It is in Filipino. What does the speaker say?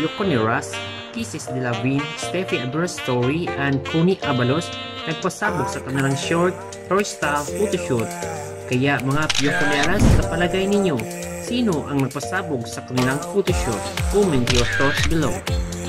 piyoko ni Ras, Kisses Delavin, Steffi Aberasturi, and Corine Abalos nagpasabog sa kanilang short hairstyle photoshoot. Kaya mga piyoko ni Aras, sa palagay ninyo, sino ang nagpasabog sa kanilang photoshoot? Comment your thoughts below.